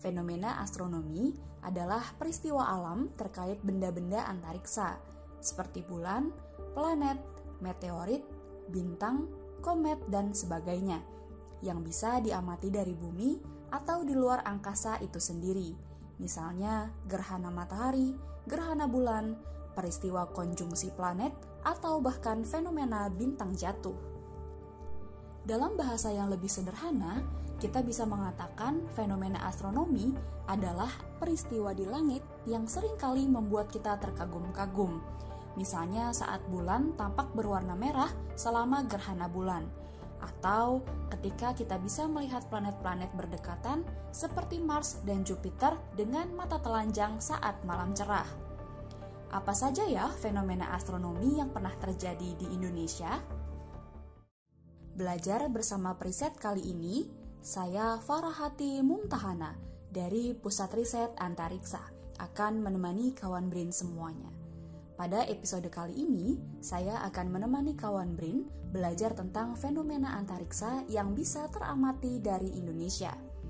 Fenomena astronomi adalah peristiwa alam terkait benda-benda antariksa, seperti bulan, planet, meteorit, bintang, komet, dan sebagainya, yang bisa diamati dari bumi atau di luar angkasa itu sendiri. Misalnya gerhana matahari, gerhana bulan, peristiwa konjungsi planet, atau bahkan fenomena bintang jatuh. Dalam bahasa yang lebih sederhana, kita bisa mengatakan fenomena astronomi adalah peristiwa di langit yang seringkali membuat kita terkagum-kagum. Misalnya saat bulan tampak berwarna merah selama gerhana bulan, atau ketika kita bisa melihat planet-planet berdekatan seperti Mars dan Jupiter dengan mata telanjang saat malam cerah. Apa saja ya fenomena astronomi yang pernah terjadi di Indonesia? Belajar bersama Preset kali ini, saya Farahati Mumtahana dari Pusat Riset Antariksa akan menemani kawan BRIN semuanya. Pada episode kali ini, saya akan menemani kawan BRIN belajar tentang fenomena antariksa yang bisa teramati dari Indonesia.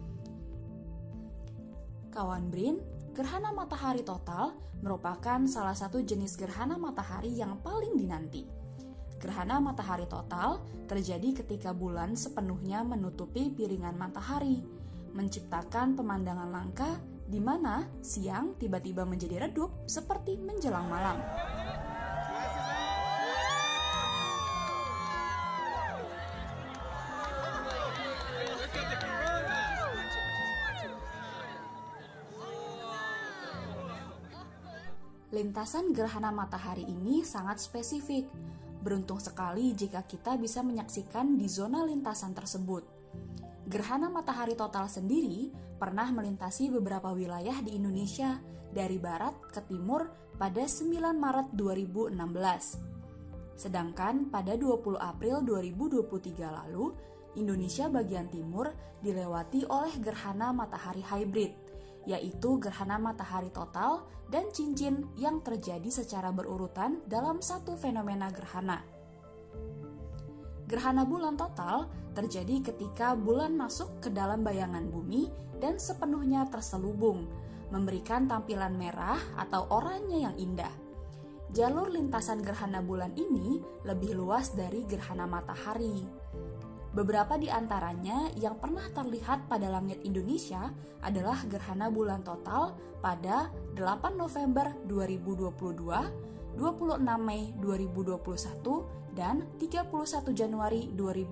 Kawan BRIN, gerhana matahari total merupakan salah satu jenis gerhana matahari yang paling dinanti. Gerhana matahari total terjadi ketika bulan sepenuhnya menutupi piringan matahari, menciptakan pemandangan langka di mana siang tiba-tiba menjadi redup seperti menjelang malam. Lintasan gerhana matahari ini sangat spesifik. Beruntung sekali jika kita bisa menyaksikan di zona lintasan tersebut. Gerhana matahari total sendiri pernah melintasi beberapa wilayah di Indonesia dari barat ke timur pada 9 Maret 2016. Sedangkan pada 20 April 2023 lalu, Indonesia bagian timur dilewati oleh gerhana matahari hybrid, yaitu gerhana matahari total dan cincin yang terjadi secara berurutan dalam satu fenomena gerhana. Gerhana bulan total terjadi ketika bulan masuk ke dalam bayangan bumi dan sepenuhnya terselubung, memberikan tampilan merah atau oranye yang indah. Jalur lintasan gerhana bulan ini lebih luas dari gerhana matahari. Beberapa di antaranya yang pernah terlihat pada langit Indonesia adalah gerhana bulan total pada 8 November 2022, 26 Mei 2021, dan 31 Januari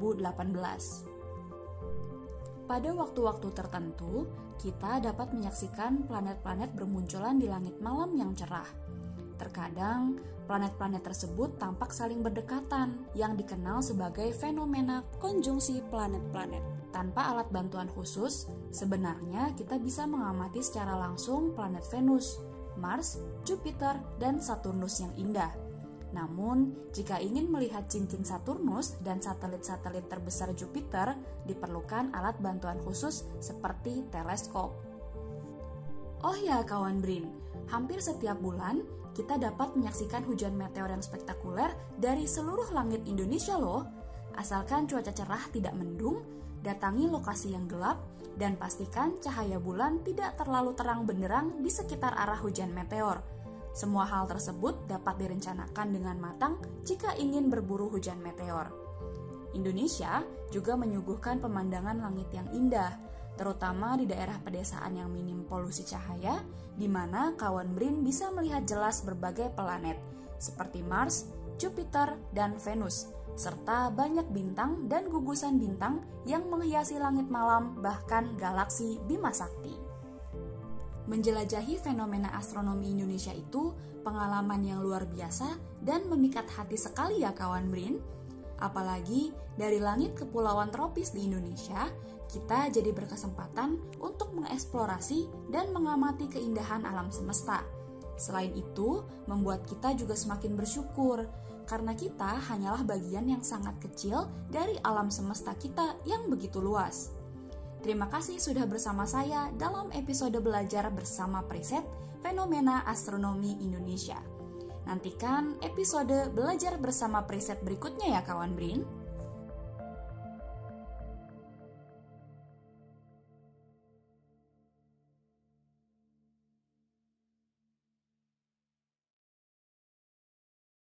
2018. Pada waktu-waktu tertentu, kita dapat menyaksikan planet-planet bermunculan di langit malam yang cerah. Terkadang, planet-planet tersebut tampak saling berdekatan, yang dikenal sebagai fenomena konjungsi planet-planet. Tanpa alat bantuan khusus, sebenarnya kita bisa mengamati secara langsung planet Venus, Mars, Jupiter, dan Saturnus yang indah. Namun, jika ingin melihat cincin Saturnus dan satelit-satelit terbesar Jupiter, diperlukan alat bantuan khusus seperti teleskop. Oh ya kawan BRIN, hampir setiap bulan kita dapat menyaksikan hujan meteor yang spektakuler dari seluruh langit Indonesia loh. Asalkan cuaca cerah tidak mendung, datangi lokasi yang gelap, dan pastikan cahaya bulan tidak terlalu terang benderang di sekitar arah hujan meteor. Semua hal tersebut dapat direncanakan dengan matang jika ingin berburu hujan meteor. Indonesia juga menyuguhkan pemandangan langit yang indah, terutama di daerah pedesaan yang minim polusi cahaya, di mana kawan BRIN bisa melihat jelas berbagai planet, seperti Mars, Jupiter, dan Venus, serta banyak bintang dan gugusan bintang yang menghiasi langit malam, bahkan galaksi Bima Sakti. Menjelajahi fenomena astronomi Indonesia itu pengalaman yang luar biasa dan memikat hati sekali ya kawan BRIN. Apalagi dari langit kepulauan tropis di Indonesia, kita jadi berkesempatan untuk mengeksplorasi dan mengamati keindahan alam semesta. Selain itu, membuat kita juga semakin bersyukur karena kita hanyalah bagian yang sangat kecil dari alam semesta kita yang begitu luas. Terima kasih sudah bersama saya dalam episode belajar bersama Preset Fenomena Astronomi Indonesia. Nantikan episode belajar bersama Preset berikutnya ya kawan BRIN.